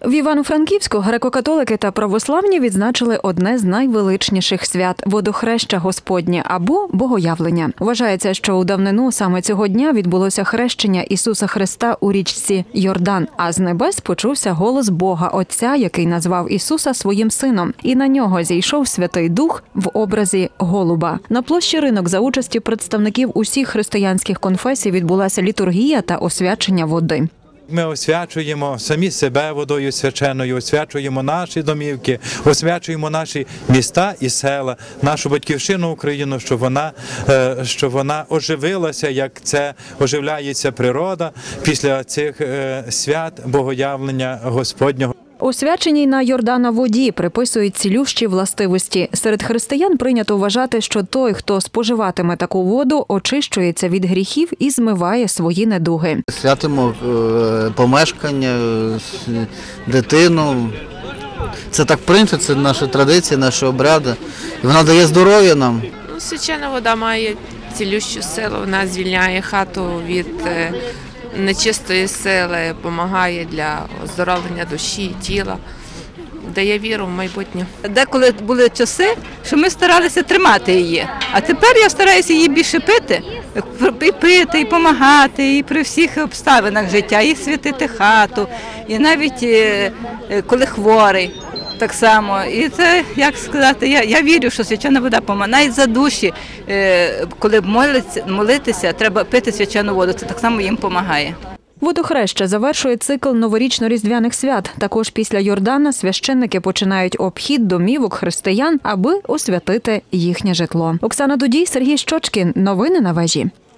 В Івано-Франківську греко-католики та православні відзначили одне з найвеличніших свят – Водохреща Господнє або Богоявлення. Вважається, що у давнину саме цього дня відбулося хрещення Ісуса Христа у річці Йордан, а з небес почувся голос Бога Отця, який назвав Ісуса своїм сином, і на нього зійшов Святий Дух в образі голуба. На площі Ринок за участі представників усіх християнських конфесій відбулася літургія та освячення води. Ми освячуємо самі себе водою свяченою, освячуємо наші домівки, освячуємо наші міста і села, нашу батьківщину Україну, щоб вона оживилася, як це оживляється природа після цих свят Богоявлення Господнього. Освяченій на Йордана воді приписують цілющі властивості. Серед християн прийнято вважати, що той, хто споживатиме таку воду, очищується від гріхів і змиває свої недуги. Святимо помешкання, дитину. Це так прийнято, це наша традиція, наші обряди. Вона дає здоров'я нам. Свячена вода має цілющу силу, вона звільняє хату від нечистої сили, допомагає для оздоровлення душі, тіла, дає віру в майбутнє. Деколи були часи, що ми старалися тримати її, а тепер я стараюся її більше пити, і допомагати, і при всіх обставинах життя, і святити хату, і навіть коли хворий. Так само. І це, як сказати, я вірю, що свячена вода допомагає. Навіть за душі, коли молитися, треба пити свячену воду. Це так само їм допомагає. Водохреща завершує цикл новорічно-різдвяних свят. Також після Йордана священники починають обхід домівок християн, аби освятити їхнє житло. Оксана Дудій, Сергій Щочкін. Новини на вежі.